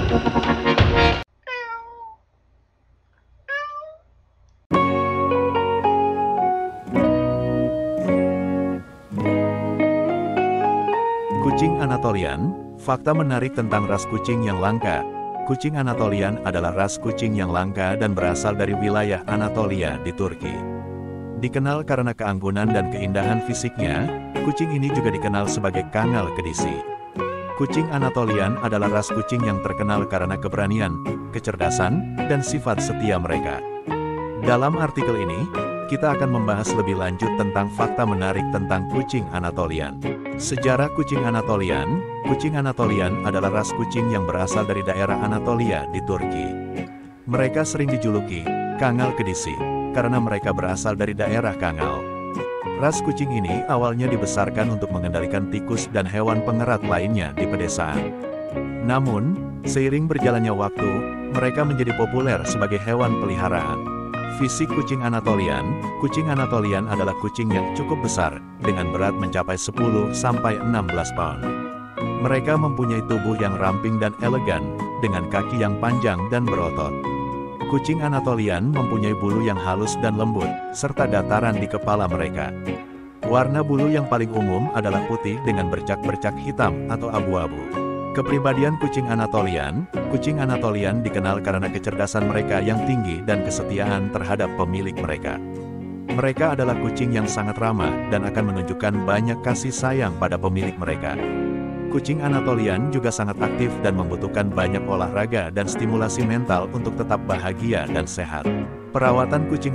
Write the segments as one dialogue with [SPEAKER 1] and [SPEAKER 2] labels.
[SPEAKER 1] Kucing Anatolian, fakta menarik tentang ras kucing yang langka. Kucing Anatolian adalah ras kucing yang langka dan berasal dari wilayah Anatolia di Turki. Dikenal karena keanggunan dan keindahan fisiknya, kucing ini juga dikenal sebagai Kangal Kedisi. Kucing Anatolian adalah ras kucing yang terkenal karena keberanian, kecerdasan, dan sifat setia mereka. Dalam artikel ini, kita akan membahas lebih lanjut tentang fakta menarik tentang kucing Anatolian. Sejarah kucing Anatolian. Kucing Anatolian adalah ras kucing yang berasal dari daerah Anatolia di Turki. Mereka sering dijuluki Kangal Kedisi, karena mereka berasal dari daerah Kangal. Ras kucing ini awalnya dibesarkan untuk mengendalikan tikus dan hewan pengerat lainnya di pedesaan. Namun, seiring berjalannya waktu, mereka menjadi populer sebagai hewan peliharaan. Fisik kucing Anatolian adalah kucing yang cukup besar, dengan berat mencapai 10-16 pound. Mereka mempunyai tubuh yang ramping dan elegan, dengan kaki yang panjang dan berotot. Kucing Anatolian mempunyai bulu yang halus dan lembut, serta dataran di kepala mereka. Warna bulu yang paling umum adalah putih dengan bercak-bercak hitam atau abu-abu. Kepribadian kucing Anatolian dikenal karena kecerdasan mereka yang tinggi dan kesetiaan terhadap pemilik mereka. Mereka adalah kucing yang sangat ramah dan akan menunjukkan banyak kasih sayang pada pemilik mereka. Kucing Anatolian juga sangat aktif dan membutuhkan banyak olahraga dan stimulasi mental untuk tetap bahagia dan sehat. Perawatan kucing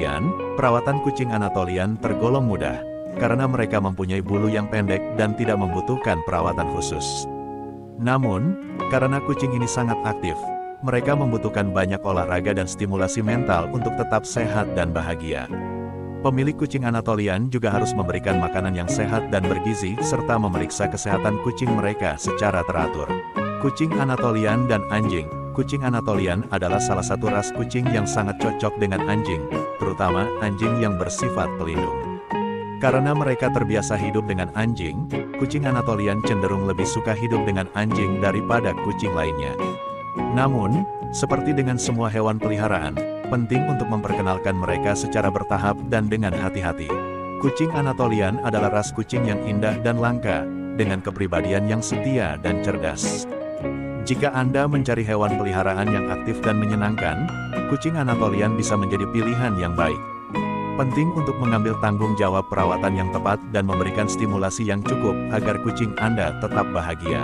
[SPEAKER 1] Anatolian tergolong mudah, karena mereka mempunyai bulu yang pendek dan tidak membutuhkan perawatan khusus. Namun, karena kucing ini sangat aktif, mereka membutuhkan banyak olahraga dan stimulasi mental untuk tetap sehat dan bahagia. Pemilik kucing Anatolian juga harus memberikan makanan yang sehat dan bergizi, serta memeriksa kesehatan kucing mereka secara teratur. Kucing Anatolian dan anjing. Kucing Anatolian adalah salah satu ras kucing yang sangat cocok dengan anjing, terutama anjing yang bersifat pelindung. Karena mereka terbiasa hidup dengan anjing, kucing Anatolian cenderung lebih suka hidup dengan anjing daripada kucing lainnya. Namun, seperti dengan semua hewan peliharaan, penting untuk memperkenalkan mereka secara bertahap dan dengan hati-hati. Kucing Anatolian adalah ras kucing yang indah dan langka, dengan kepribadian yang setia dan cerdas. Jika Anda mencari hewan peliharaan yang aktif dan menyenangkan, kucing Anatolian bisa menjadi pilihan yang baik. Penting untuk mengambil tanggung jawab perawatan yang tepat dan memberikan stimulasi yang cukup agar kucing Anda tetap bahagia.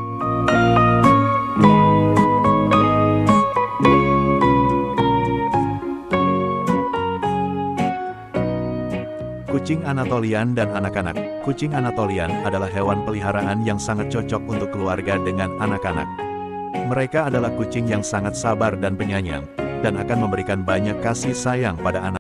[SPEAKER 1] Kucing Anatolian dan anak-anak. Kucing Anatolian adalah hewan peliharaan yang sangat cocok untuk keluarga dengan anak-anak. Mereka adalah kucing yang sangat sabar dan penyayang, dan akan memberikan banyak kasih sayang pada anak.